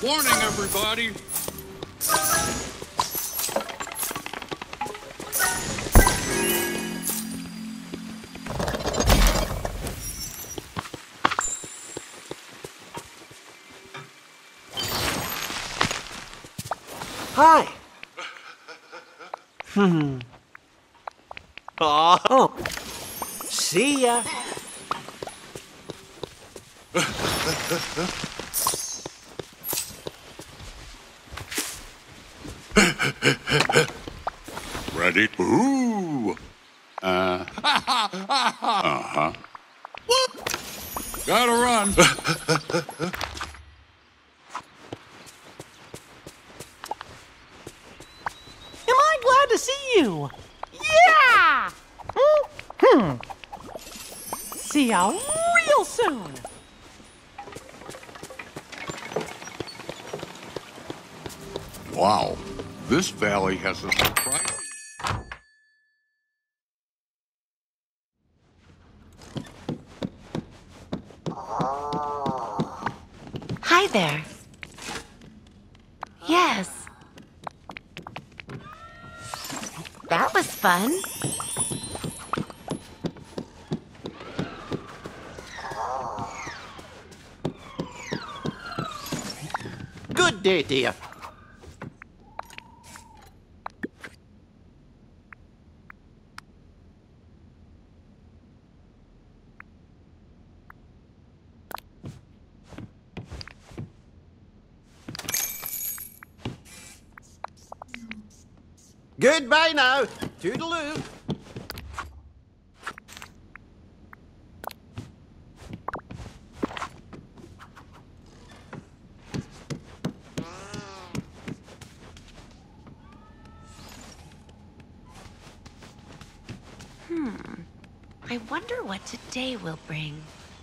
Warning, everybody. Hi. Oh. See ya. Ready? Ooh. Uh-huh. Gotta run. Am I glad to see you? Yeah! See ya real soon. Wow. This valley has a surprise. Hi there. Yes. That was fun. Good day, dear. Goodbye now. Toodaloo. I wonder what today will bring.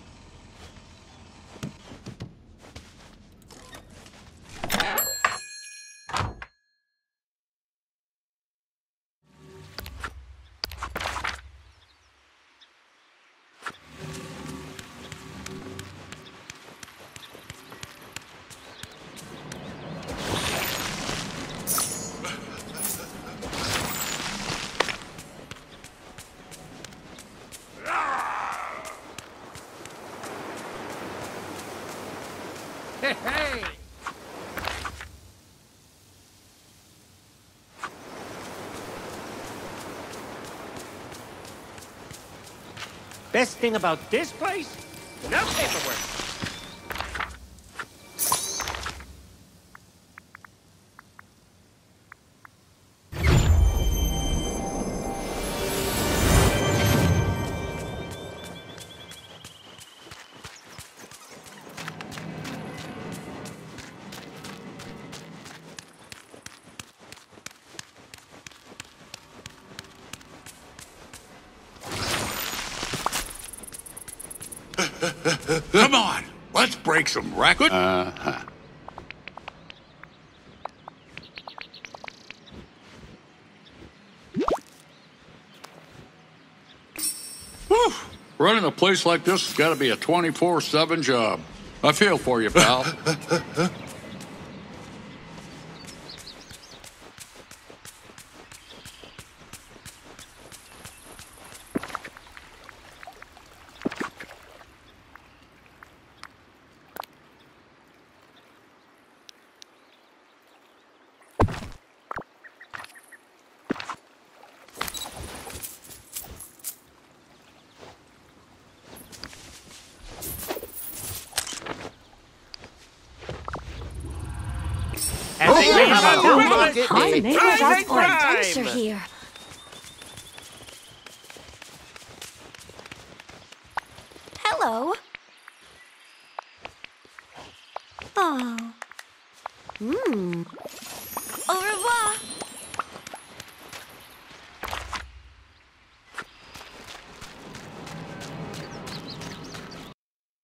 Hey! Best thing about this place? No paperwork. Come on. Let's break some records. Uh-huh. Whew. Running a place like this has got to be a 24/7 job. I feel for you, pal. Hi, neighbors, our friends are here. Hello. Oh. Au revoir.